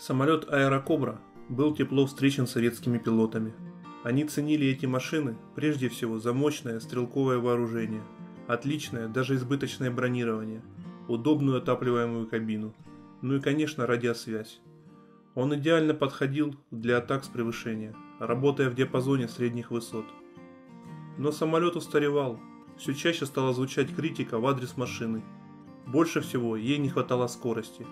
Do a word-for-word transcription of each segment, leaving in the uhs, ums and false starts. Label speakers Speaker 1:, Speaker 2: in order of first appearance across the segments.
Speaker 1: Самолет «Аэрокобра» был тепло встречен советскими пилотами. Они ценили эти машины прежде всего за мощное стрелковое вооружение, отличное, даже избыточное бронирование, удобную отапливаемую кабину, ну и, конечно, радиосвязь. Он идеально подходил для атак с превышения, работая в диапазоне средних высот. Но самолет устаревал, все чаще стала звучать критика в адрес машины. Больше всего ей не хватало скорости.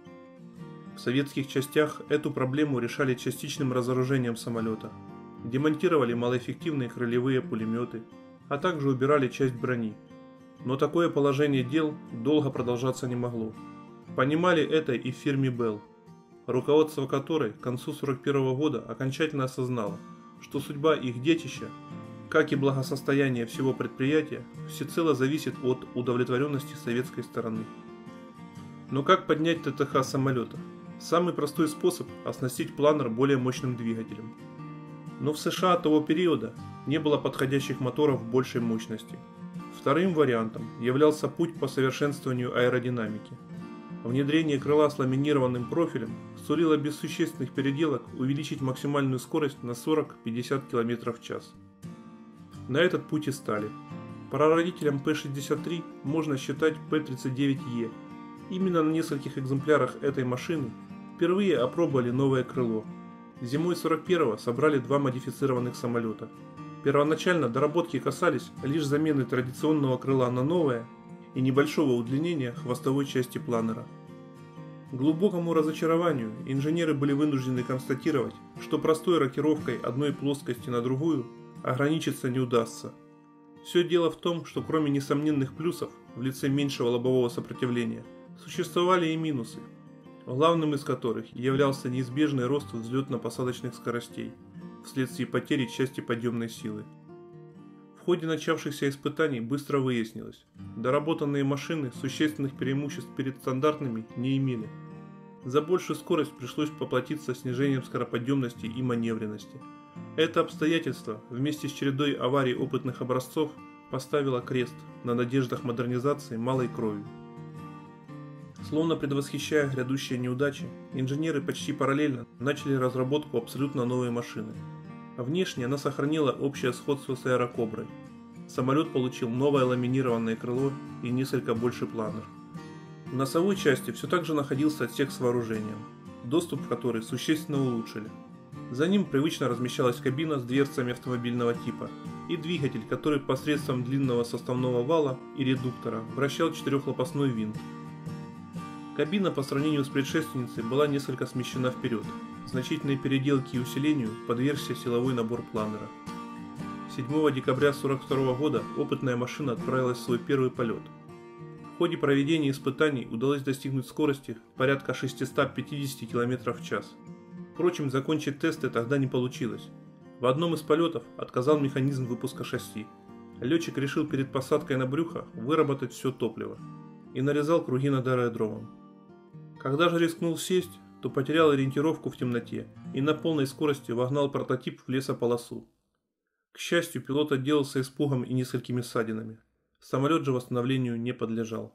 Speaker 1: В советских частях эту проблему решали частичным разоружением самолета. Демонтировали малоэффективные крыльевые пулеметы, а также убирали часть брони. Но такое положение дел долго продолжаться не могло. Понимали это и в фирме Bell, руководство которой к концу сорок первого года окончательно осознало, что судьба их детища, как и благосостояние всего предприятия, всецело зависит от удовлетворенности советской стороны. Но как поднять ТТХ самолета? Самый простой способ – оснастить планер более мощным двигателем. Но в США того периода не было подходящих моторов большей мощности. Вторым вариантом являлся путь по совершенствованию аэродинамики. Внедрение крыла с ламинированным профилем сулило без существенных переделок увеличить максимальную скорость на сорок-пятьдесят км в час. На этот путь и стали. Прародителем П шестьдесят три можно считать П тридцать девять Е. Именно на нескольких экземплярах этой машины впервые опробовали новое крыло. Зимой сорок первого собрали два модифицированных самолета. Первоначально доработки касались лишь замены традиционного крыла на новое и небольшого удлинения хвостовой части планера. К глубокому разочарованию инженеры были вынуждены констатировать, что простой рокировкой одной плоскости на другую ограничиться не удастся. Все дело в том, что кроме несомненных плюсов в лице меньшего лобового сопротивления, существовали и минусы, главным из которых являлся неизбежный рост взлетно-посадочных скоростей вследствие потери части подъемной силы. В ходе начавшихся испытаний быстро выяснилось, доработанные машины существенных преимуществ перед стандартными не имели. За большую скорость пришлось поплатиться снижением скороподъемности и маневренности. Это обстоятельство вместе с чередой аварий опытных образцов поставило крест на надеждах модернизации малой кровью. Словно предвосхищая грядущие неудачи, инженеры почти параллельно начали разработку абсолютно новой машины. Внешне она сохранила общее сходство с «Аэрокоброй». Самолет получил новое ламинированное крыло и несколько больше планер. В носовой части все так же находился отсек с вооружением, доступ в который существенно улучшили. За ним привычно размещалась кабина с дверцами автомобильного типа и двигатель, который посредством длинного составного вала и редуктора вращал четырехлопастной винт. Кабина по сравнению с предшественницей была несколько смещена вперед. Значительной переделке и усилению подвергся силовой набор планера. седьмого декабря сорок второго года опытная машина отправилась в свой первый полет. В ходе проведения испытаний удалось достигнуть скорости порядка шестьсот пятьдесят км в час. Впрочем, закончить тесты тогда не получилось. В одном из полетов отказал механизм выпуска шасси. Летчик решил перед посадкой на брюхо выработать все топливо и нарезал круги над аэродромом. Когда же рискнул сесть, то потерял ориентировку в темноте и на полной скорости вогнал прототип в лесополосу. К счастью, пилот отделался испугом и несколькими ссадинами. Самолет же восстановлению не подлежал.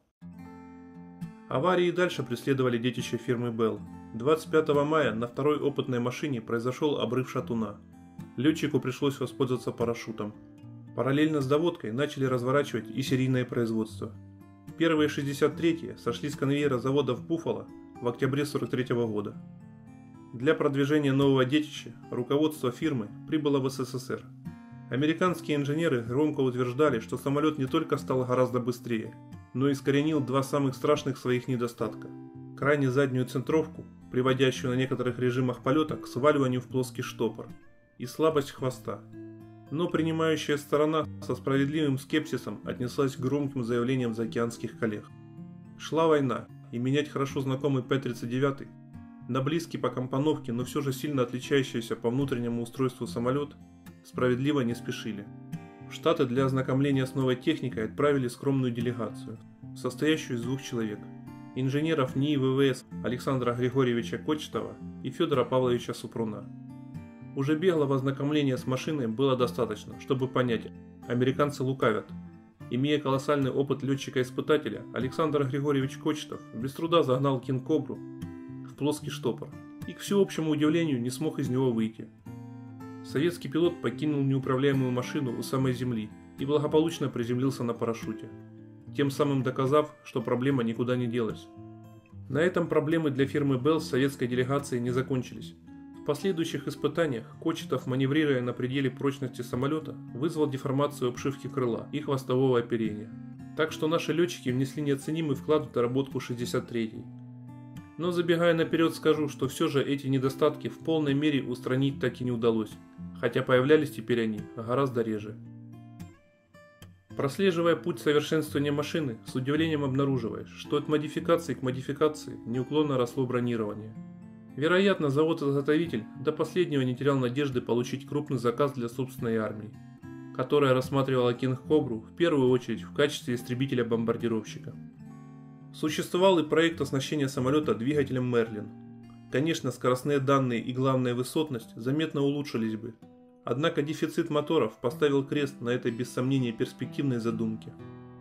Speaker 1: Аварии и дальше преследовали детище фирмы Bell. двадцать пятого мая на второй опытной машине произошел обрыв шатуна. Летчику пришлось воспользоваться парашютом. Параллельно с доводкой начали разворачивать и серийное производство. Первые шестьдесят третьи сошли с конвейера завода в Буффало в октябре сорок третьего года. Для продвижения нового детища руководство фирмы прибыло в СССР. Американские инженеры громко утверждали, что самолет не только стал гораздо быстрее, но и искоренил два самых страшных своих недостатка – крайне заднюю центровку, приводящую на некоторых режимах полета к сваливанию в плоский штопор, и слабость хвоста. Но принимающая сторона со справедливым скепсисом отнеслась к громким заявлениям заокеанских коллег. Шла война, и менять хорошо знакомый П тридцать девять, на близкий по компоновке, но все же сильно отличающийся по внутреннему устройству самолет, справедливо не спешили. В Штаты для ознакомления с новой техникой отправили скромную делегацию, состоящую из двух человек – инженеров НИИ ВВС Александра Григорьевича Кочетова и Федора Павловича Супруна. Уже беглого ознакомления с машиной было достаточно, чтобы понять, американцы лукавят. Имея колоссальный опыт летчика-испытателя, Александр Григорьевич Кочетов без труда загнал Кинг-Кобру в плоский штопор и, к всеобщему удивлению, не смог из него выйти. Советский пилот покинул неуправляемую машину у самой земли и благополучно приземлился на парашюте, тем самым доказав, что проблема никуда не делась. На этом проблемы для фирмы Bell с советской делегацией не закончились. В последующих испытаниях Кочетов, маневрируя на пределе прочности самолета, вызвал деформацию обшивки крыла и хвостового оперения. Так что наши летчики внесли неоценимый вклад в доработку шестьдесят третьей. Но забегая наперед, скажу, что все же эти недостатки в полной мере устранить так и не удалось, хотя появлялись теперь они гораздо реже. Прослеживая путь совершенствования машины, с удивлением обнаруживаешь, что от модификации к модификации неуклонно росло бронирование. Вероятно, завод-изготовитель до последнего не терял надежды получить крупный заказ для собственной армии, которая рассматривала Кинг Кобру в первую очередь в качестве истребителя-бомбардировщика. Существовал и проект оснащения самолета двигателем Мерлин. Конечно, скоростные данные и главная высотность заметно улучшились бы, однако дефицит моторов поставил крест на этой без сомнения перспективной задумке.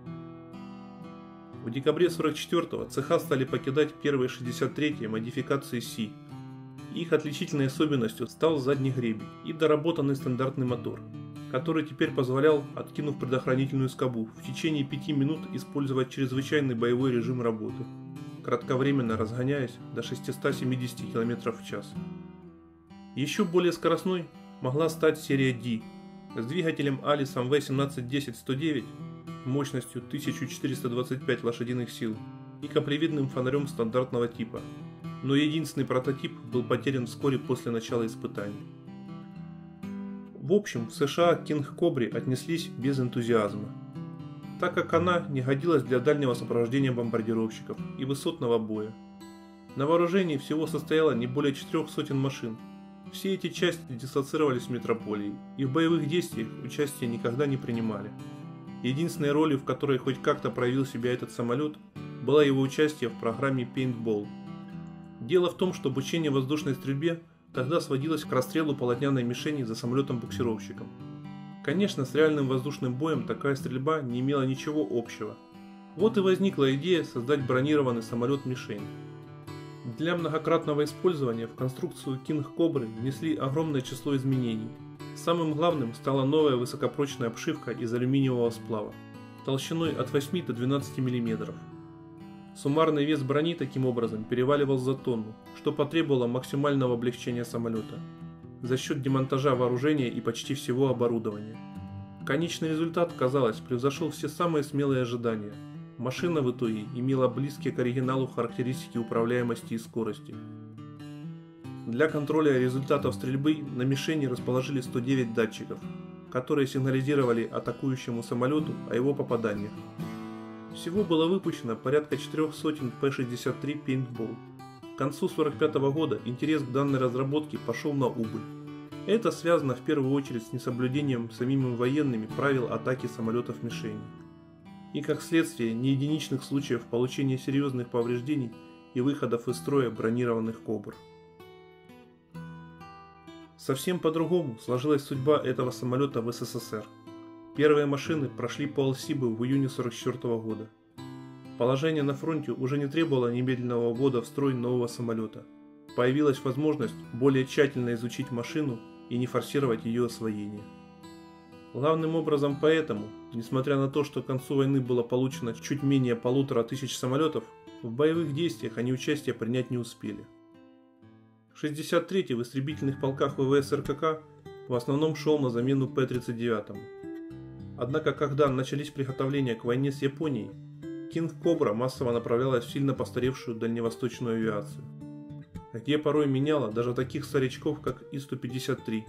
Speaker 1: В декабре сорок четвёртого цеха стали покидать первые шестьдесят третьи модификации Си. Их отличительной особенностью стал задний гребень и доработанный стандартный мотор, который теперь позволял, откинув предохранительную скобу, в течение пяти минут использовать чрезвычайный боевой режим работы, кратковременно разгоняясь до шестисот семидесяти километров в час. Еще более скоростной могла стать серия Ди с двигателем Алисом вэ семнадцать десять сто девять мощностью тысяча четыреста двадцать пять лошадиных сил и каплевидным фонарем стандартного типа, но единственный прототип был потерян вскоре после начала испытаний. В общем, в США к Кинг Кобре отнеслись без энтузиазма, так как она не годилась для дальнего сопровождения бомбардировщиков и высотного боя. На вооружении всего состояло не более четырех сотен машин. Все эти части дислоцировались в метрополии и в боевых действиях участия никогда не принимали. Единственной ролью, в которой хоть как-то проявил себя этот самолет, было его участие в программе Paintball. Дело в том, что обучение воздушной стрельбе тогда сводилось к расстрелу полотняной мишени за самолетом-буксировщиком. Конечно, с реальным воздушным боем такая стрельба не имела ничего общего. Вот и возникла идея создать бронированный самолет-мишень. Для многократного использования в конструкцию Кинг Кобры внесли огромное число изменений. Самым главным стала новая высокопрочная обшивка из алюминиевого сплава, толщиной от восьми до двенадцати миллиметров. Суммарный вес брони таким образом переваливал за тонну, что потребовало максимального облегчения самолета за счет демонтажа вооружения и почти всего оборудования. Конечный результат, казалось, превзошел все самые смелые ожидания. Машина в итоге имела близкие к оригиналу характеристики управляемости и скорости. Для контроля результатов стрельбы на мишени расположили сто девять датчиков, которые сигнализировали атакующему самолету о его попаданиях. Всего было выпущено порядка четырех сотен Пэ шестьдесят три Paintball. К концу сорок пятого года интерес к данной разработке пошел на убыль. Это связано в первую очередь с несоблюдением самими военными правил атаки самолетов-мишеней. И как следствие не единичных случаев получения серьезных повреждений и выходов из строя бронированных Кобр. Совсем по-другому сложилась судьба этого самолета в Эс Эс Эс Эр. Первые машины прошли по Алсибу в июне сорок четвёртого года. Положение на фронте уже не требовало немедленного ввода в строй нового самолета. Появилась возможность более тщательно изучить машину и не форсировать ее освоение. Главным образом поэтому, несмотря на то, что к концу войны было получено чуть менее полутора тысяч самолетов, в боевых действиях они участие принять не успели. шестьдесят третий в истребительных полках вэ вэ эс эр ка ка в основном шел на замену Пэ тридцать девять. Однако, когда начались приготовления к войне с Японией, Кинг Кобра массово направлялась в сильно постаревшую дальневосточную авиацию, где порой меняла даже таких старичков, как И сто пятьдесят три.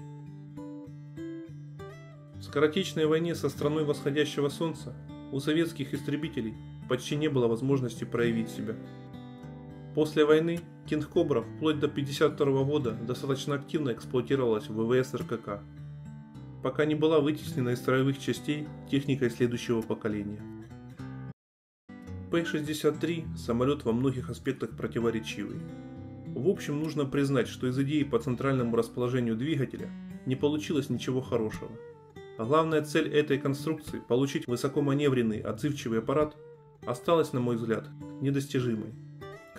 Speaker 1: В скоротечной войне со страной восходящего солнца у советских истребителей почти не было возможности проявить себя. После войны Кинг Кобра вплоть до пятьдесят второго года достаточно активно эксплуатировалась в вэ вэ эс эр ка ка, пока не была вытеснена из строевых частей техникой следующего поколения. Пэ шестьдесят три – самолет во многих аспектах противоречивый. В общем, нужно признать, что из идеи по центральному расположению двигателя не получилось ничего хорошего. А главная цель этой конструкции – получить высокоманевренный отзывчивый аппарат – осталась, на мой взгляд, недостижимой.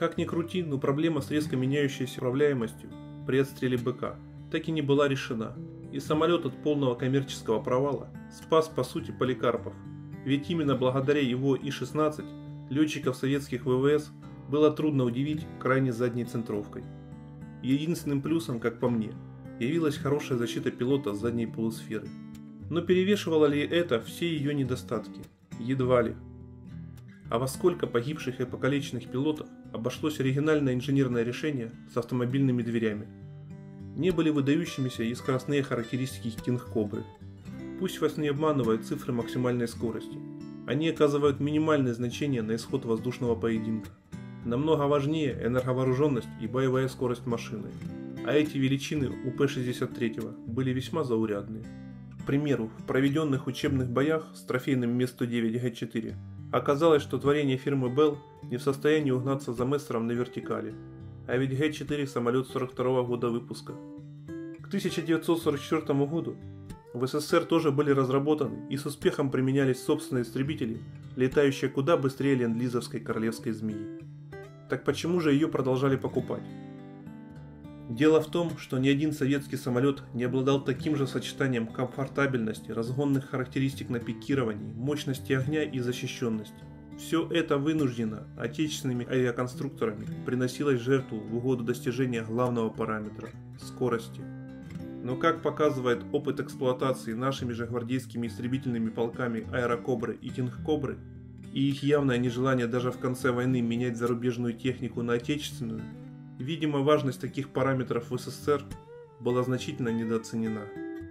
Speaker 1: Как ни крути, но проблема с резко меняющейся управляемостью при отстреле БК так и не была решена, и самолет от полного коммерческого провала спас по сути Поликарпов, ведь именно благодаря его И шестнадцать летчиков советских ВВС было трудно удивить крайне задней центровкой. Единственным плюсом, как по мне, явилась хорошая защита пилота с задней полусферы. Но перевешивало ли это все ее недостатки? Едва ли. А во сколько погибших и покалеченных пилотов обошлось оригинальное инженерное решение с автомобильными дверями? Не были выдающимися и скоростные характеристики Кинг-Кобры. Пусть вас не обманывают цифры максимальной скорости. Они оказывают минимальное значение на исход воздушного поединка. Намного важнее энерговооруженность и боевая скорость машины. А эти величины у П шестьдесят три были весьма заурядные. К примеру, в проведенных учебных боях с трофейным Ме сто девять Г четыре оказалось, что творение фирмы Белл не в состоянии угнаться за Мессером на вертикали. А ведь Г четыре самолет сорок второго года выпуска. К тысяча девятьсот сорок четвёртому году в СССР тоже были разработаны и с успехом применялись собственные истребители, летающие куда быстрее ленд-лизовской королевской змеи. Так почему же ее продолжали покупать? Дело в том, что ни один советский самолет не обладал таким же сочетанием комфортабельности, разгонных характеристик на пикировании, мощности огня и защищенности. Все это вынуждено отечественными авиаконструкторами приносилось в жертву в угоду достижения главного параметра – скорости. Но как показывает опыт эксплуатации нашими же гвардейскими истребительными полками Аэрокобры и Кинг-Кобры, и их явное нежелание даже в конце войны менять зарубежную технику на отечественную, видимо, важность таких параметров в СССР была значительно недооценена.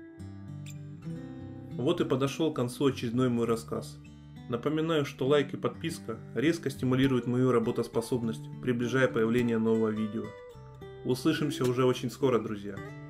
Speaker 1: Вот и подошел к концу очередной мой рассказ. Напоминаю, что лайк и подписка резко стимулируют мою работоспособность, приближая появление нового видео. Услышимся уже очень скоро, друзья.